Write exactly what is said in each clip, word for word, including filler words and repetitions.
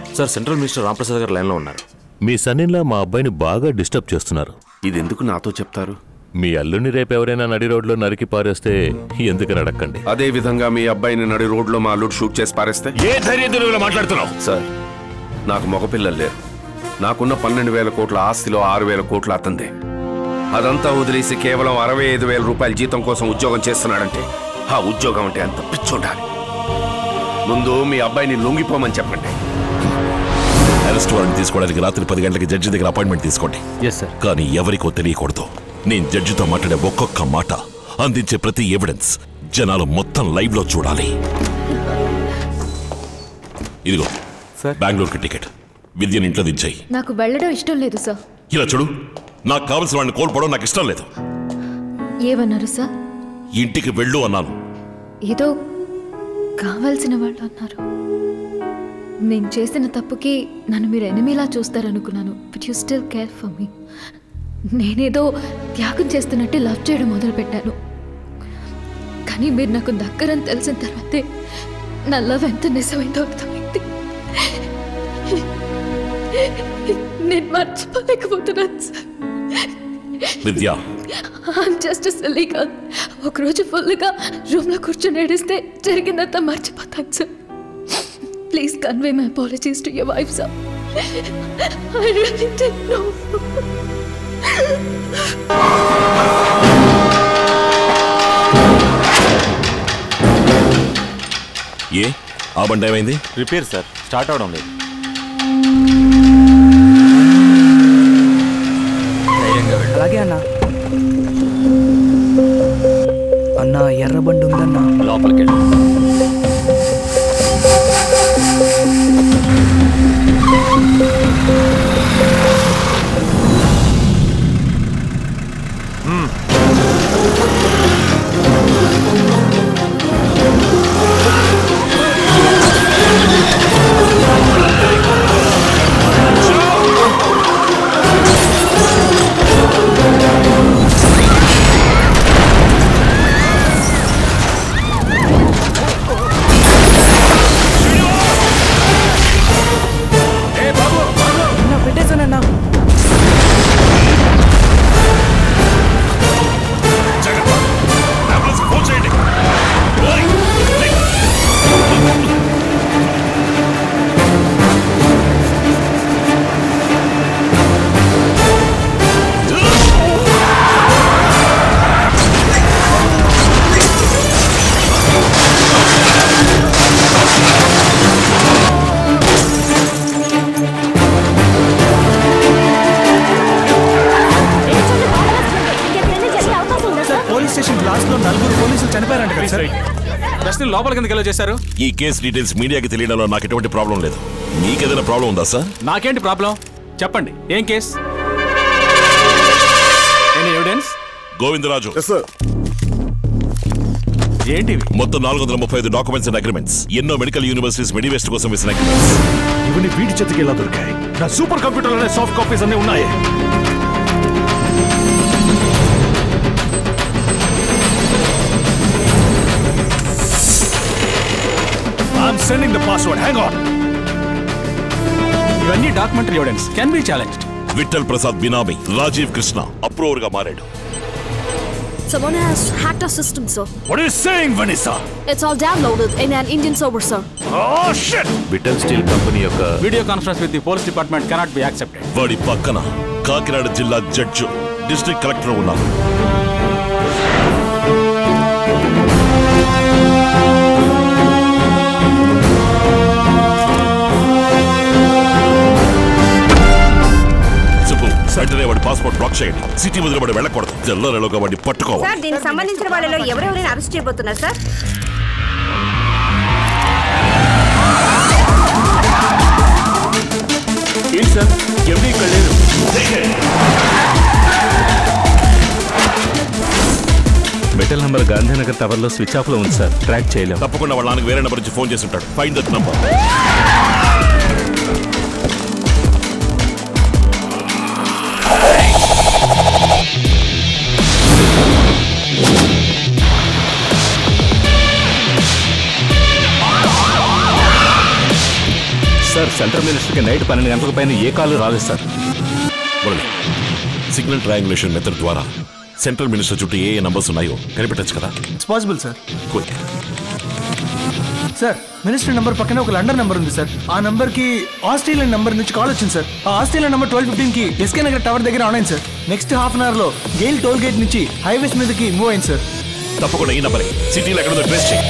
Sir central minister Ramprasad గారు లైన్లో ఉన్నారు. మీ సన్నిలా మా అబ్బాయిని బాగా డిస్టర్బ్ చేస్తున్నారు. ఇది ఎందుకు నాతో చెప్తారు? మీ అల్లుని రేపు ఎవరైనా నడి రోడ్లో నరికి పారేస్తే ఎందుకని అడగండి. అదే విధంగా మీ అబ్బాయిని నడి రోడ్లో మా అల్లుడు షూట్ చేసి పారేస్తే? ఏ ధైర్యంతో మాట్లాడుతున్నావు? సార్ నాకు మగపిల్లలు లేరు. నాకున్న పన్నెండు వేల కోట్ల ఆస్తిలో ఆరు వేల కోట్ల అతందే. అదంతా వదిలేసి కేవలం అరవై ఐదు వేల రూపాయల జీతం కోసం ఉద్యోగం చేస్తున్నాడంటే ఆ ఉద్యోగం అంటే అంత పిచ్చోండాలి. ముందు మీ అబ్బాయిని లొంగిపోమని చెప్పండి. అరెస్ట్ వారెంట్ తీసుకోవడానికి రాత్రి పది గంటలకి జడ్జి దగ్గర అపాయింట్మెంట్ తీసుకోండి. కానీ ఎవరికో తెలియకూడదు. నేను జడ్జితో మాట్లాడే ఒక్కొక్క మాట, అందించే ప్రతి ఎవిడెన్స్ జనాలు మొత్తం లైవ్ లో చూడాలి. ఇదిగో బెంగళూరుకి టికెట్. విద్యను ఇంట్లో దించాయి. నాకు వెళ్ళడం ఇష్టం లేదు సార్. ఇలా చూడు, నాకు కావలసిన వాడిని కోల్పోవడం నాకు ఇష్టం లేదు. ఏమన్నారు సార్? ఇంటికి వెళ్ళు అన్నాను. ఏదో కావాల్సిన వాళ్ళు అన్నారు. నేను చేసిన తప్పుకి నన్ను మీరు ఎనిమిలా చూస్తారనుకున్నాను. But you still care for me. నేనేదో త్యాగం చేస్తున్నట్టే లవ్ చేయడం మొదలుపెట్టాను. కానీ మీరు నాకు దగ్గరని తెలిసిన తర్వాతే నా లవ్ ఎంత నిజమైందో అర్థమైంది. నేను మర్చిపోలేకపోతున్నాను sir. Vidya, just silly girl. ఒకరోజు ఫుల్గా రూమ్లో కూర్చొని ఏడిస్తే జరిగిందంతా మర్చిపోతాను sir. Please convey my apologies to your wife, sir. I really didn't know. ఏ ఆ బండి ఏమైంది? రిపేర్ సార్, స్టార్ట్ అవడం లేదు. అలాగే అన్నా. అన్నా ఎర్ర బండి ఉందన్నా. లోపలికి వెళ్ళి లోపల కిందకి ఎలా చేశారు? ఈ కేసు డీటెయిల్స్ మీడియాకి తెలియడంలో నాకు ఎటువంటి ప్రాబ్లం లేదు. మీకేదైనా ప్రాబ్లం ఉందా సార్? నాకేంటి ప్రాబ్లం చెప్పండి. ఏం కేసు? Any evidence? గోవిందరాజు ఏంటివి? మొత్తం నాలుగు వందల ముప్పై ఐదు డాక్యుమెంట్స్ అండ్ అగ్రిమెంట్స్. ఎన్నో మెడికల్ యూనివర్సిటీస్ మెడివేస్ట్ కోసం వేసిన అగ్రిమెంట్స్. ఇవన్నీ వీడి చేతికి ఎలా దొరికాయి? నా సూపర్ కంప్యూటర్ అనే సాఫ్ట్ కాపీస్ అన్నీ ఉన్నాయి. I'm sending the password. Hang on. ఇవన్నీ documentary evidence can be challenged. Vittal Prasad benami Rajeev Krishna approver గా మారాడు. Someone has hacked our system, sir. What are you saying, Vanessa? It's all downloaded in an Indian server, sir. Oh shit! Vittal steel company యొక్క video conference with the police department cannot be accepted. వాడి పక్కన కాకినాడ జిల్లా judge, district collector ఉన్నారు. వెంటనే వాడి passport block చేయండి. City వదిలిబడి వెళ్ళకూడదు. తెల్లరేలోగా వాడిని పట్టుకోవాలి. సార్, దీనికి సంబంధించిన వాళ్ళలో ఎవరెవరైనా అరెస్ట్ చేయబోతున్నారు సార్? ఏంటి సార్, ఎవరు ఇక్కడ లేరు? మెటల్ నంబర్ గాంధీనగర్ టవర్ లో స్విచ్ ఆఫ్ లో ఉంది సార్. ట్రాక్ చేయలేము. తప్పకుండా వాళ్ళ నాన్నకి వేరే నెంబర్ నుంచి ఫోన్ చేసి ఉంటాడు. Find that number. సెంట్రల్ మినిస్టర్కి నైట్ పన్నెండు గంటల పైన ఏ కాలు రాలేదు sir. Murali, signal triangulation method ద్వారా సెంట్రల్ మినిస్టర్ చుట్టూ ఏ ఏ నంబర్స్ ఉన్నాయో కనిపెట్టచ్చు కదా? It's possible sir. Quick. Sir, minister number పక్కనే ఒక లండన్ నంబర్ ఉంది సార్. ఆ నంబర్ కి ఆస్ట్రేలియన్ నంబర్ నుంచి కాల్ వచ్చింది సార్. ఆ ఆస్ట్రేలియన్ నంబర్ ట్వెల్వ్ ఫిఫ్టీన్ కి ఎస్కే నగర్ టవర్ దగ్గర ఆన్ అయింది sir. Next half an hour లో గెయిల్ టోల్ గేట్ నుంచి హైవేస్ మీదకి మూవ్ అయింది సార్. తప్పకుండా ఈ నంబరే సిటీలో ఎక్కడుందో ట్రేస్ చేయి.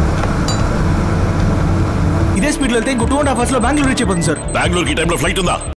ఇదే స్పీడ్ లో వెళ్తే ఇంకో టూ అండ్ హాఫ్ అవర్స్ లో బెంగళూరు రీచ్ అయిపోతుంది సార్. బెంగళూరుకి టైంలో ఫ్లైట్ ఉందా?